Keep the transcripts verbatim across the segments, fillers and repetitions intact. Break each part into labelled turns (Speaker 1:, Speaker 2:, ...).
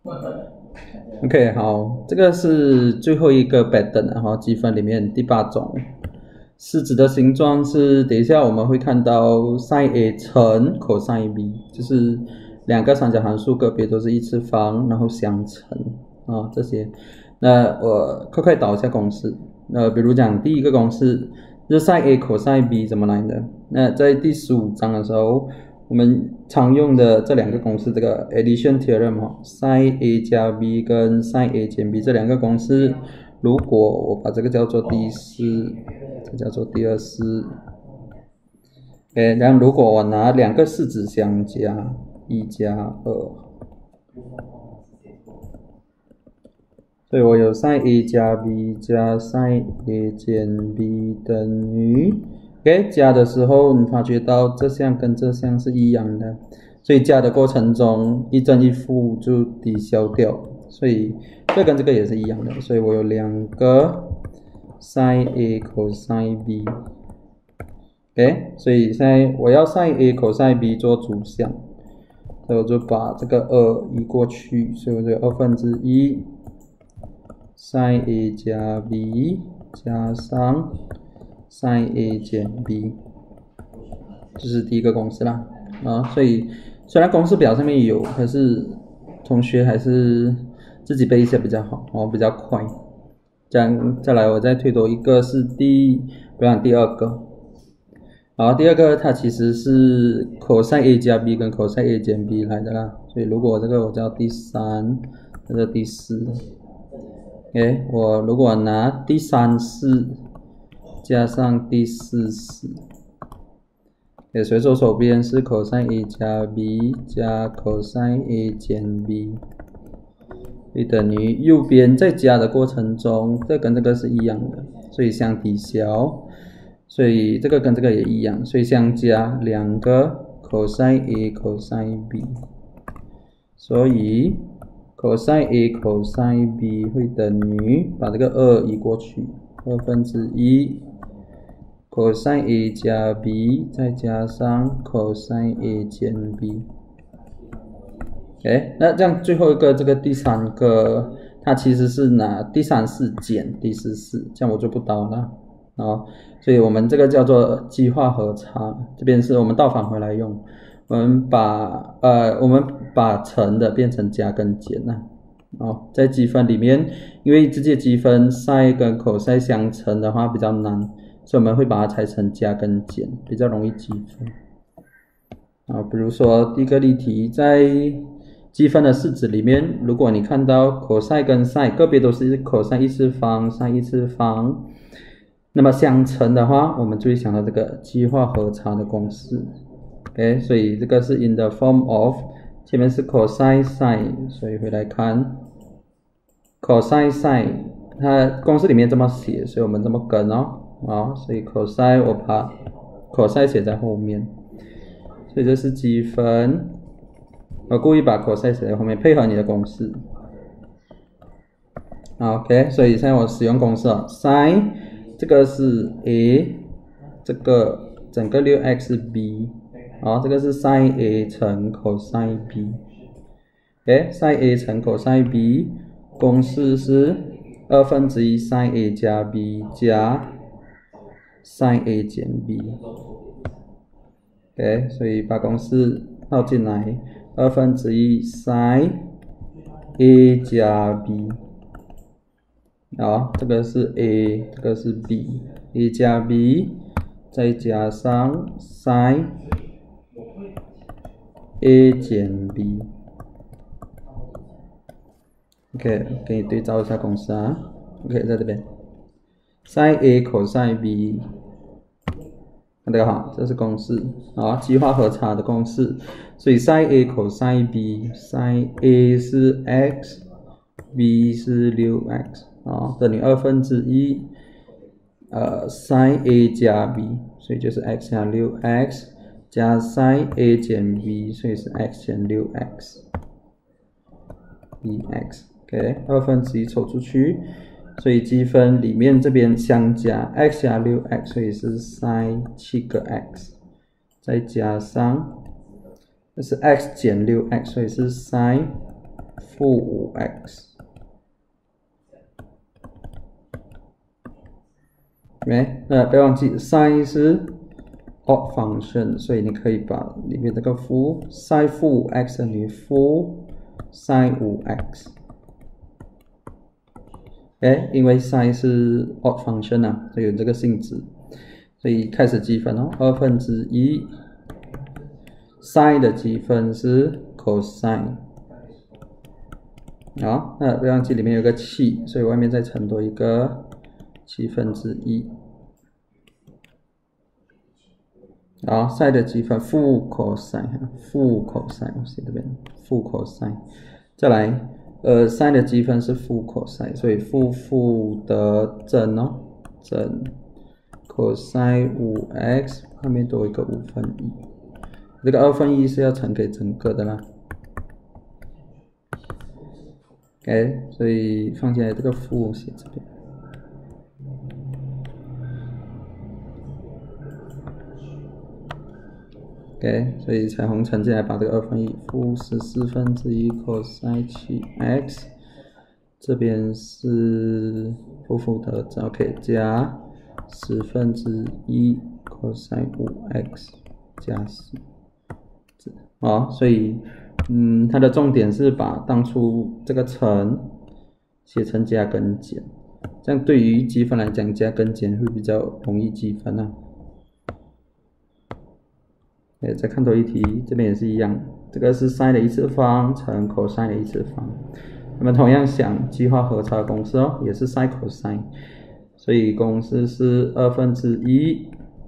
Speaker 1: OK， 好，这个是最后一个 pattern 然后积分里面第八种。式子的形状是，等一下我们会看到 sin A 乘 cos B， 就是两个三角函数个别都是一次方，然后相乘啊这些。那我快快导一下公式。呃，比如讲第一个公式，就是 sin A cos B 怎么来的？那在第十五章的时候，我们常用的这两个公式，这个 addition theorem 哈 ，sin A 加 B 跟 sin A 减 B 这两个公式，如果我把这个叫做第四，这叫做第二式，哎，然后如果我拿两个式子相加，一加二，所以我有 sin A 加 B 加 sin A 减 B 等于 OK 加的时候，你发觉到这项跟这项是一样的，所以加的过程中一正一负就抵消掉，所以这跟这个也是一样的，所以我有两个 sin A cos B， OK， 所以现在我要 sin A cos B 做主项，所以我就把这个二移过去，所以我就二分之一 sin A 加 B 加上sin A 减 B， 这是第一个公式啦啊，所以虽然公式表上面有，可是同学还是自己背一下比较好哦，比较快。这样再来，我再推多一个是第，不讲第二个，好，第二个它其实是 cos A 加 B 跟 cos A 减 B 来的啦，所以如果这个我叫第三，这个第四 ，OK， 我如果拿第三式加上第四式，也所以说手边是 cos A 加 B 加 cos A 减 B， 会等于右边在加的过程中，这跟这个是一样的，所以相抵消，所以这个跟这个也一样，所以相加两个 cos A cos B， 所以 cos A cos B 会等于把这个二移过去，二分之一 cos A 加 B 再加上 cos A 减 B。哎，那这样最后一个这个第三个，它其实是拿第三式减第四式，这样我就不导了啊。所以我们这个叫做奇化和差，这边是我们倒返回来用，我们把呃我们把乘的变成加跟减了。哦，在积分里面，因为直接积分 sin 跟 cos 相乘的话比较难，所以我们会把它拆成加跟减，比较容易积分。啊，比如说第一个例题，在积分的式子里面，如果你看到 cos 跟 sin 个别都是 cos 一次方 sin 一次方，那么相乘的话，我们就会想到这个奇化和差的公式。OK， 所以这个是 in the form of， 前面是 cos sin， 所以回来看 cos sin， 它公式里面这么写，所以我们这么跟哦，啊，所以 cos 我把 cos 写在后面，所以这是积分。我故意把 cos 写在后面，配合你的公式。OK， 所以现在我使用公式啊 ，sin 这个是 A， 这个整个 六 x 是 B， 好，这个是 sin A 乘 cos B。OK，sin A 乘 cos B， 公式是二分之一 sin A 加 B 加 sin A 减 B。OK， 所以把公式套进来。二分之一 sin A 加 B， 好，这个是 A， 这个是 B，A 加 B， 再加上 sin A 减 B。OK， 给你对照一下公式啊。OK， 在这边 sin A cos B。看这个哈，这是公式啊，奇化和差的公式，所以 sin A cos B，sin A 是 x，b 是 六 x 啊，等于二分之一，呃 sin A 加 B， 所以就是 x 加 六 x 加 sin A 减 B， 所以是 x 减 六 x， dx，OK， 二分之一抽出去。所以积分里面这边相加 x 加 六 x， 所以是 sin 七个 x， 再加上这是 x 减 六 x， 所以是 sin 负五 x。没，那不要忘记 sin 是 odd function， 所以你可以把里面这个负 sin 负五 x 等于负 sin 五 x。哎，因为 sin 是 odd function 啊，所以有这个性质，所以开始积分哦，二分之一 sin 的积分是 cosine。好，那不要忘记里面有个七，所以外面再乘多一个七分之一。好 ，sin 的积分负 cosine， 负 cosine， 我写这边负 cosine。再来，呃 ，sin 的积分是负 cosine， 所以负负的正哦，正 cosine 五 x 后面多一个五分一，这个二分一是要乘给整个的啦。OK， 所以放进来这个负写这边。OK， 所以彩虹乘进来，把这个二分一负十四分之一 cosine 七 x， 这边是负负得正 ，OK， 加十分之一 cosine 五 x 加十。好，所以嗯，它的重点是把当初这个乘写成加跟减，这样对于积分来讲，加跟减会比较容易积分啊。哎，再看多一题，这边也是一样，这个是 sin 的一次方乘 cosine 的一次方。那么同样想计划和差的公式哦，也是 sin cosine， 所以公式是二分之一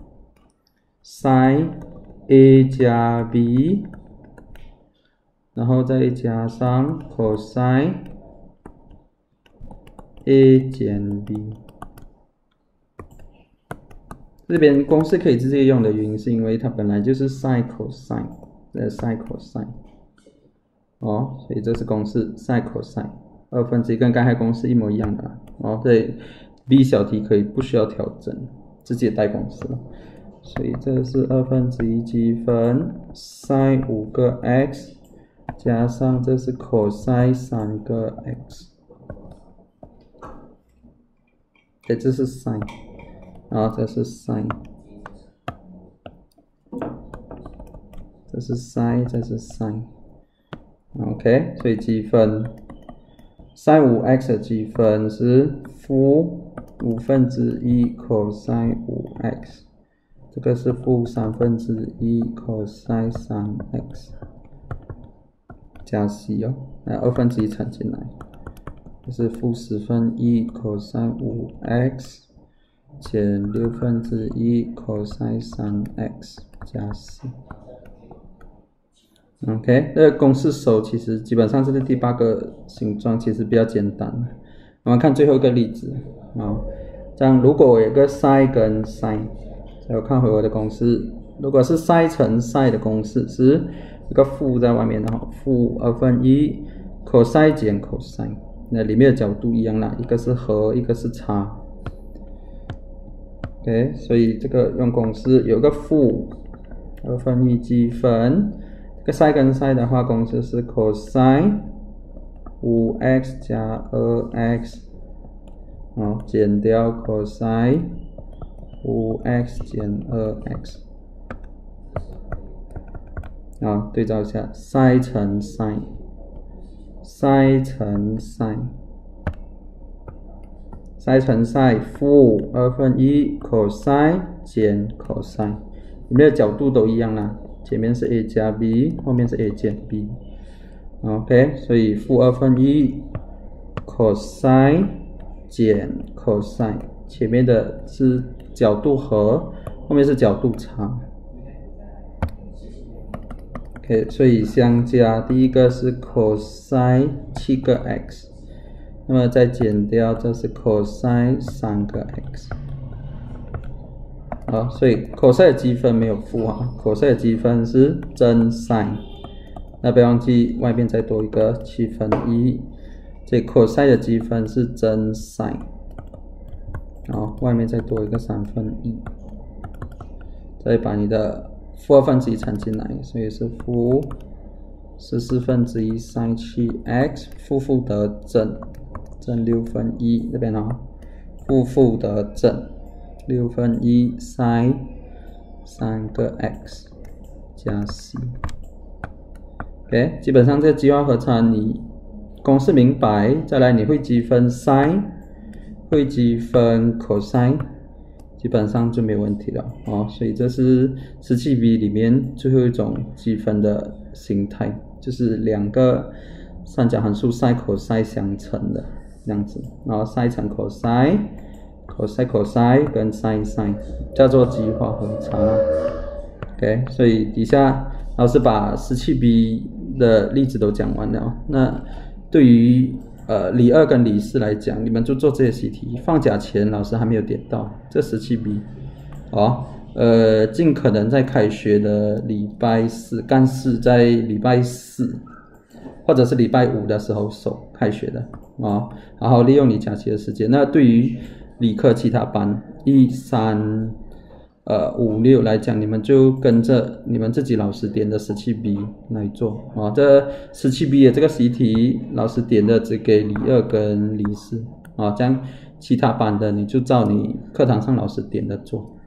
Speaker 1: sin a 加 b。然后再加上 cosine a 减 b， 这边公式可以直接用的原因是因为它本来就是 sin cosine， 呃 sin cosine， 哦，所以这是公式 sin cosine， 二分之一跟刚才公式一模一样的啦，哦，对 b 小题可以不需要调整，直接带公式了，所以这是二分之一积分 sin 五个 x。加上这是 cosine 三个 x， 哎，这是 sin， 然后这是 sin， 这是 sin， 这是 sin， OK， 所以积分 sin 五 x 的积分是负五分之一 cosine 五 x， 这个是负三分之一 cosine 三 x。加 c 哦，那二分之一乘进来，就是负十分一 cosine 五 x 减六分之一 cosine 三 x 加 c。OK， 这个公式手其实基本上这个第八个形状其实比较简单。我们看最后一个例子啊，这样如果我有个 sin 跟 sin， 我看回我的公式，如果是 sin 乘 sin 的公式是。一个负在外面，然后负二分一 cosine 减 cosine， 那里面的角度一样啦，一个是和，一个是差。OK， 所以这个用公式有个负二分一积分，这个 sin 跟 sin 的话，公式是 cosine 五 x 加二 x， 哦，减掉 cosine 五 x 减二 x。啊，对照一下 sin 乘 sin， sin 乘 sin， sin 乘 sin 负二分一 cosine 减 cosine， 里面的角度都一样啦，前面是 a 加 b， 后面是 a 减 b。OK， 所以负二分一 cosine 减 cosine， 前面的是角度和，后面是角度差。OK， 所以相加，第一个是 cosine 七个 x， 那么再减掉，这是 cosine 三个 x。好，所以 cosine 的积分没有负啊 ，cosine 的积分是真 sin， 那不要忘记外边再多一个七分一，所以 cosine 的积分是真 sin， 好，外面再多一个三分一，再把你的负二分之一乘进来，所以是负十四分之一 sin 七 x 负负得正正六分一这边哦，负负得正六分一 sin 三个 x 加 c。OK， 基本上这个计划合差你公式明白，再来你会积分 sin， 会积分 cos， 基本上就没有问题了哦。所以这是 十七 B 里面最后一种积分的形态，就是两个三角函数 sin cos 相乘的这样子，然后 sin 乘 cos，cos cos 跟 sin sin 叫做计划合差。OK， 所以底下老师把 十七 B 的例子都讲完了。那对于呃理二跟理四来讲，你们就做这些习题。放假前老师还没有点到这 十七 B， 哦，呃，尽可能在开学的礼拜四，干事在礼拜四或者是礼拜五的时候收开学的哦，然后利用你假期的时间。那对于理科其他班一三呃五六来讲，你们就跟着你们自己老师点的 十七 B 来做啊、哦。这 十七 B 的这个习题，老师点的只给理二跟理四啊，这样其他班的你就照你课堂上老师点的做。